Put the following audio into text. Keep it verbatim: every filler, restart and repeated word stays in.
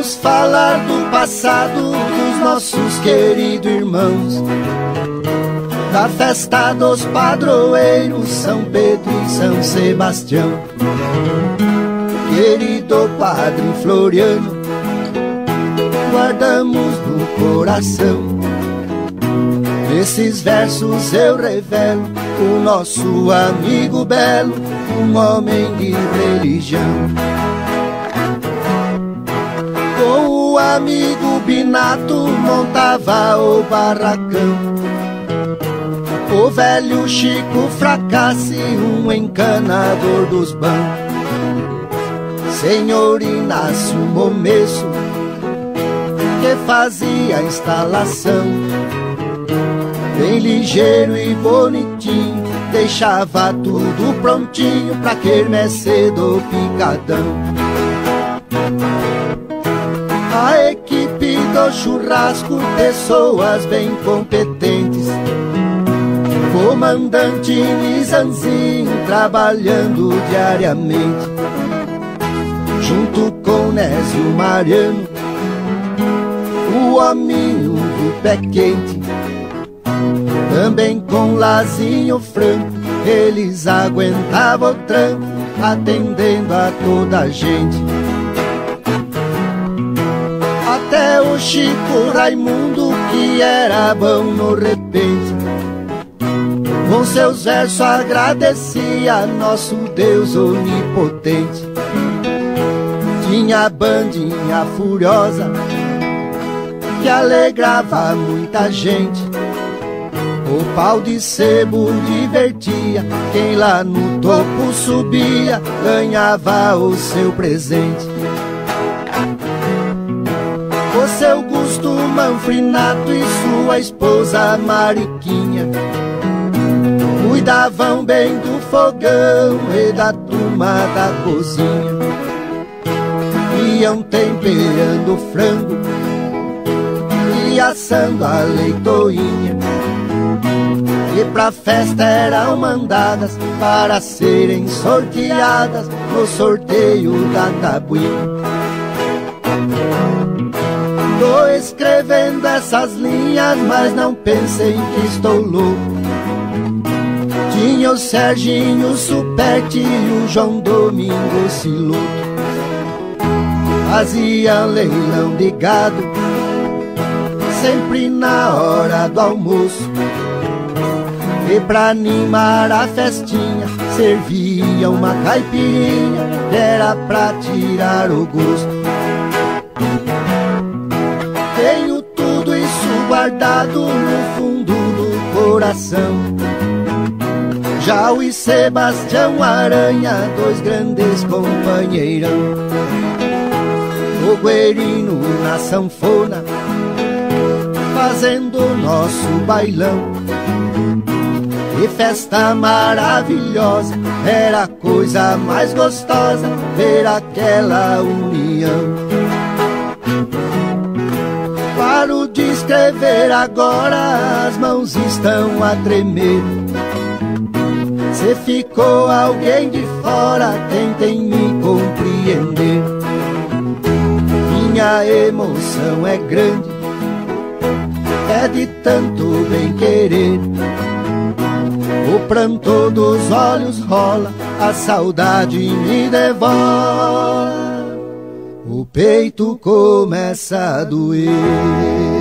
Vamos falar do passado dos nossos queridos irmãos, da festa dos padroeiros São Pedro e São Sebastião. Querido Padre Floriano, guardamos no coração. Nesses versos eu revelo o nosso amigo belo, um homem de religião. Com o amigo Binato montava o barracão. O velho Chico Fracasse, um encanador dos bancos. Senhor Inácio Momesso, que fazia a instalação. Bem ligeiro e bonitinho, deixava tudo prontinho pra quermesse do Picadão. A equipe do churrasco, pessoas bem competentes. Comandante Nizanzinho trabalhando diariamente, junto com Nésio Mariano, o hominho do pé quente. Também com Lazinho Franco, eles aguentavam o tranco, atendendo a toda a gente. Até o Chico Raimundo, que era bom no repente, com seus versos agradecia nosso Deus onipotente. Tinha a bandinha furiosa, que alegrava muita gente. O pau de sebo divertia, quem lá no topo subia ganhava o seu presente. O seu Gusto Manfrinato e sua esposa Mariquinha cuidavam bem do fogão e da turma da cozinha. Iam temperando frango e assando a leitoinha, e pra festa eram mandadas para serem sorteadas no sorteio da tabuinha. Tô escrevendo essas linhas, mas não pensem que estou louco. Tinha o Serginho Superti e o João Domingo Siloto. Faziam leilão de gado, sempre na hora do almoço. E pra animar a festinha, servia uma caipirinha, era pra tirar o gosto. Tenho tudo isso guardado no fundo do coração. Já o Sebastião Aranha, dois grandes companheirão. O Guerino na sanfona, fazendo nosso bailão. E festa maravilhosa, era a coisa mais gostosa ver aquela união. Paro de escrever agora, as mãos estão a tremer. Se ficou alguém de fora, tentem me compreender. Minha emoção é grande, é de tanto bem querer. O pranto dos olhos rola, a saudade me devora, o peito começa a doer.